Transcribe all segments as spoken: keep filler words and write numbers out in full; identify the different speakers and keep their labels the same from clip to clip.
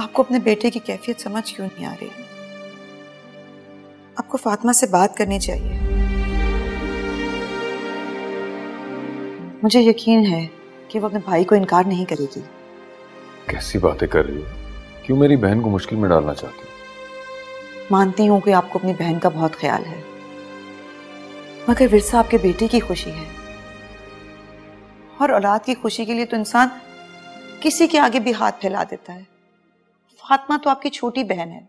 Speaker 1: आपको अपने बेटे की कैफियत समझ क्यों नहीं आ रही? आपको फातिमा से बात करनी चाहिए। मुझे यकीन है कि वो अपने भाई को इनकार नहीं करेगी।
Speaker 2: कैसी बातें कर रही हो? क्यों मेरी बहन को मुश्किल में डालना चाहती हो?
Speaker 1: मानती हूं कि आपको अपनी बहन का बहुत ख्याल है, मगर विरसा आपके बेटे की खुशी है, और औलाद की खुशी के लिए तो इंसान किसी के आगे भी हाथ फैला देता है। फातिमा तो आपकी छोटी बहन है।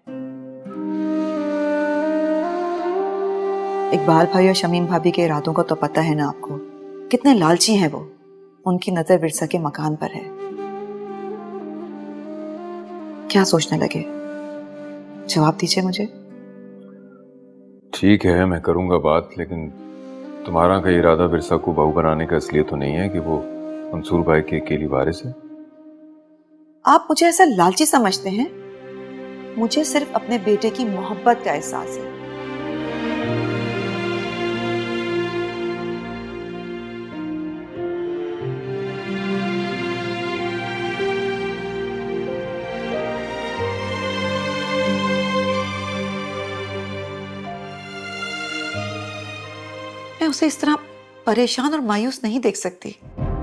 Speaker 1: इकबाल भाई और शमीम भाभी के इरादों का तो पता है ना आपको, कितने लालची हैं वो। उनकी नजर विरसा के मकान पर है। क्या सोचने लगे? जवाब दीजिए मुझे।
Speaker 2: ठीक है, मैं करूंगा बात, लेकिन तुम्हारा का इरादा विरसा को बहू बनाने का इसलिए तो नहीं है कि वो मंसूर भाई की अकेली वारिस है?
Speaker 1: आप मुझे ऐसा लालची समझते हैं? मुझे सिर्फ अपने बेटे की मोहब्बत का एहसास है। मैं उसे इस तरह परेशान और मायूस नहीं देख सकती।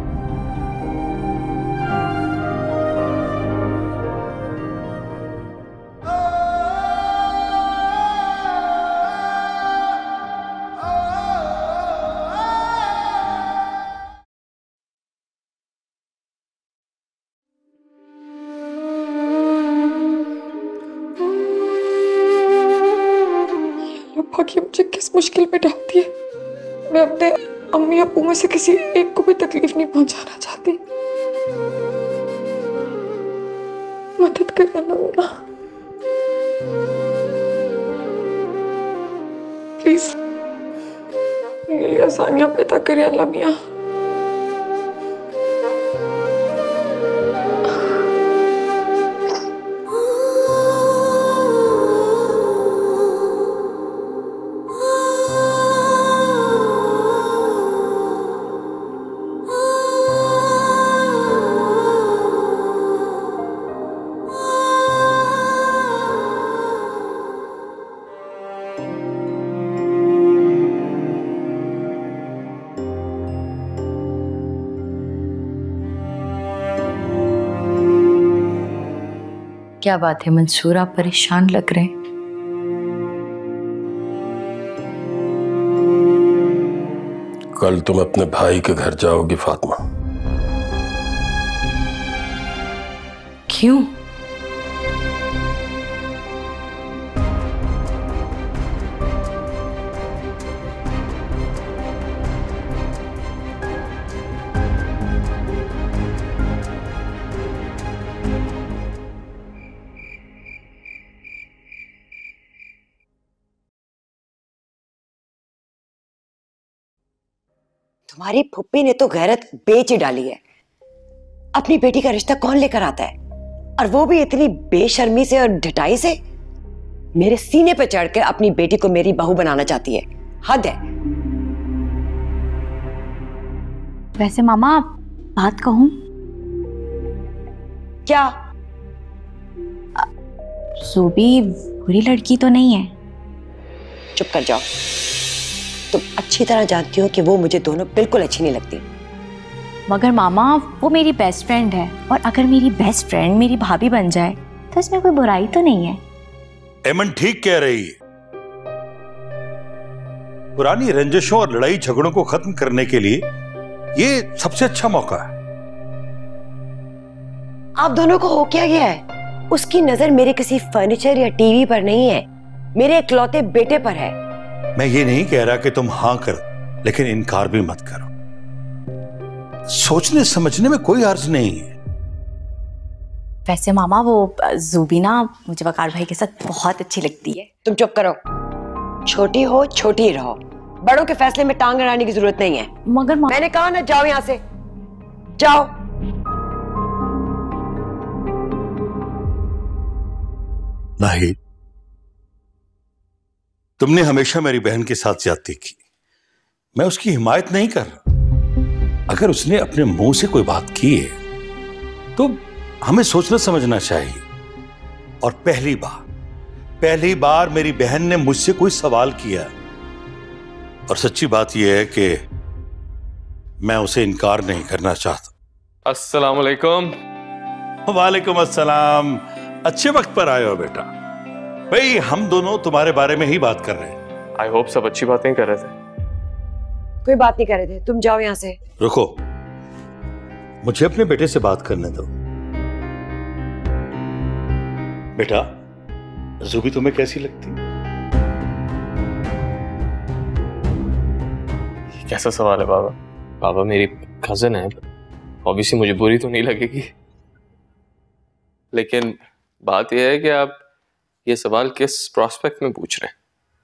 Speaker 3: भाग्य मुझे किस मुश्किल में डालती है। मैं अपने अम्मी अब्बू में से किसी एक को भी तकलीफ नहीं पहुंचाना चाहती। मदद करना ना प्लीज, मेरे लिए आसानियां पैदा करे अल्लाह मियां।
Speaker 4: क्या बात है मंसूर, आप परेशान लग रहे हैं।
Speaker 5: कल तुम अपने भाई के घर जाओगी फातिमा।
Speaker 4: क्यों?
Speaker 6: तुम्हारी फुप्पी ने तो गैरत बेच ही डाली है। अपनी बेटी का रिश्ता कौन लेकर आता है, और वो भी इतनी बेशर्मी से और ढिठाई से। मेरे सीने पे चढ़कर अपनी बेटी को मेरी बहू बनाना चाहती है। हद है।
Speaker 4: वैसे मामा बात कहूं?
Speaker 6: क्या?
Speaker 4: ज़ूबी बुरी लड़की तो नहीं है।
Speaker 6: चुप कर जाओ। तुम अच्छी तरह जानती हो कि वो मुझे दोनों बिल्कुल अच्छी नहीं लगती।
Speaker 4: मगर मामा वो मेरी बेस्ट फ्रेंड है, और अगर मेरी बेस्ट फ्रेंड मेरी भाभी बन जाए तो इसमें कोई बुराई तो नहीं है।
Speaker 7: एमन ठीक कह रही है। पुरानी रंजिशों और लड़ाई झगड़ों को खत्म करने के लिए ये सबसे अच्छा मौका है।
Speaker 6: आप दोनों को हो क्या गया है? उसकी नजर मेरे किसी फर्नीचर या टीवी पर नहीं है, मेरे इकलौते बेटे पर है।
Speaker 7: मैं ये नहीं कह रहा कि तुम हाँ करो, लेकिन इनकार भी मत करो। सोचने समझने में कोई अर्ज नहीं है।
Speaker 4: वैसे मामा वो ज़ूबी ना मुझे वकार भाई के साथ बहुत अच्छी लगती है।
Speaker 6: तुम चुप करो। छोटी हो छोटी ही रहो, बड़ों के फैसले में टांग अड़ाने की जरूरत नहीं है।
Speaker 4: मगर
Speaker 6: मैंने कहा ना, जाओ यहां से, जाओ।
Speaker 7: नहीं, तुमने हमेशा मेरी बहन के साथ ज्यादती की। मैं उसकी हिमायत नहीं कर रहा। अगर उसने अपने मुंह से कोई बात की है तो हमें सोचना समझना चाहिए। और पहली बार पहली बार मेरी बहन ने मुझसे कोई सवाल किया, और सच्ची बात यह है कि मैं उसे इनकार नहीं करना चाहता।
Speaker 8: अस्सलाम वालेकुम।
Speaker 7: वालेकुम अस्सलाम। अच्छे वक्त पर आए हो बेटा। भाई हम दोनों तुम्हारे बारे में ही बात कर रहे हैं।
Speaker 8: आई होप सब अच्छी बातें कर रहे थे।
Speaker 6: कोई बात नहीं कर रहे थे, तुम जाओ यहां से।
Speaker 7: रुको, मुझे अपने बेटे से बात करने दो। बेटा, ज़ुबी तुम्हें कैसी लगती?
Speaker 8: कैसा सवाल है बाबा? बाबा मेरी कजन है, ऑब्वियसली मुझे बुरी तो नहीं लगेगी, लेकिन बात यह है कि आप ये सवाल किस प्रोस्पेक्ट में पूछ रहे हैं?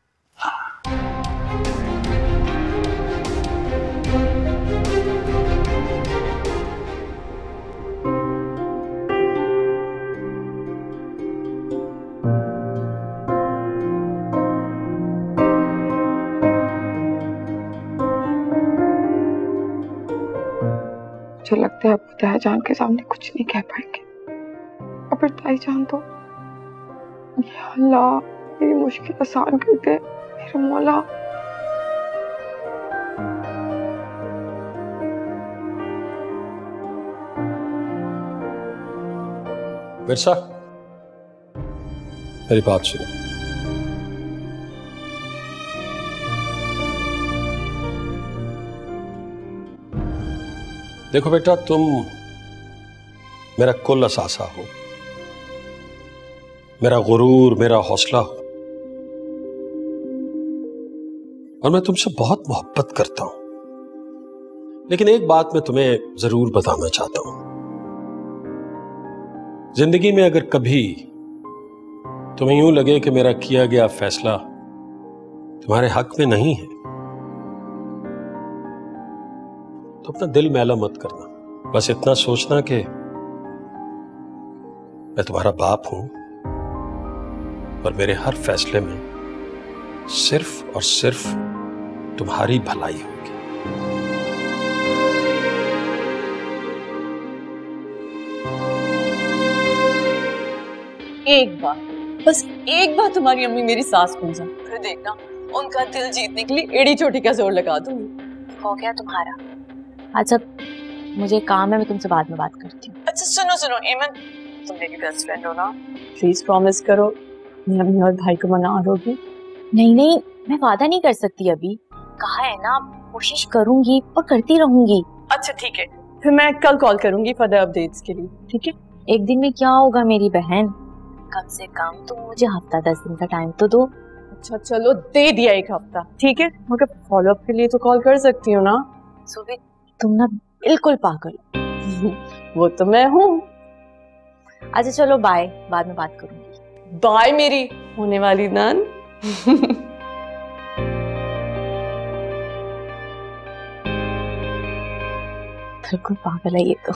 Speaker 3: मुझे लगता है अब ताई जान के सामने कुछ नहीं कह पाएंगे। और फिर ताई जान तो, या अल्लाह मेरी मुश्किल आसान कर दे मेरे मौला।
Speaker 5: विरसा, मेरी बात सुनो। देखो बेटा, तुम मेरा कुल असासा हो, मेरा गुरूर, मेरा हौसला हो, और मैं तुमसे बहुत मोहब्बत करता हूं। लेकिन एक बात मैं तुम्हें जरूर बताना चाहता हूं। जिंदगी में अगर कभी तुम्हें यूं लगे कि मेरा किया गया फैसला तुम्हारे हक में नहीं है, तो अपना दिल मैला मत करना। बस इतना सोचना कि मैं तुम्हारा बाप हूं और मेरे हर फैसले में सिर्फ और सिर्फ तुम्हारी भलाई होगी।
Speaker 9: एक बार, बस एक बार तुम्हारी अम्मी मेरी सास बन जाए, फिर देखना उनका दिल जीतने के लिए एड़ी चोटी का जोर लगा दूंगी।
Speaker 4: हो गया तुम्हारा। अच्छा मुझे काम है, मैं तुमसे बाद में बात करती हूँ।
Speaker 9: अच्छा सुनो सुनो एमन, तुम मेरी बेस्ट फ्रेंड हो ना, प्लीज प्रॉमिस करो मैं अम्मी और भाई को मना दोगी।
Speaker 4: नहीं नहीं, मैं वादा नहीं कर सकती अभी। कहा है ना, कोशिश करूंगी और करती रहूंगी।
Speaker 9: अच्छा ठीक है, फिर मैं कल कॉल करूंगी फर्दर अपडेट्स के लिए, ठीक है?
Speaker 4: एक दिन में क्या होगा मेरी बहन, कम से कम तुम मुझे हफ्ता दस दिन का टाइम तो दो।
Speaker 9: अच्छा चलो दे दिया एक हफ्ता, ठीक है, मगर फॉलो अप के लिए तो कॉल कर सकती हूँ ना।
Speaker 4: सुबह तुम ना बिल्कुल पागल।
Speaker 9: वो तो मैं हूँ।
Speaker 4: अच्छा चलो बाय, बाद में बात करूंगी।
Speaker 9: बाय मेरी होने वाली नान।
Speaker 4: बिल्कुल पागल है ये तो।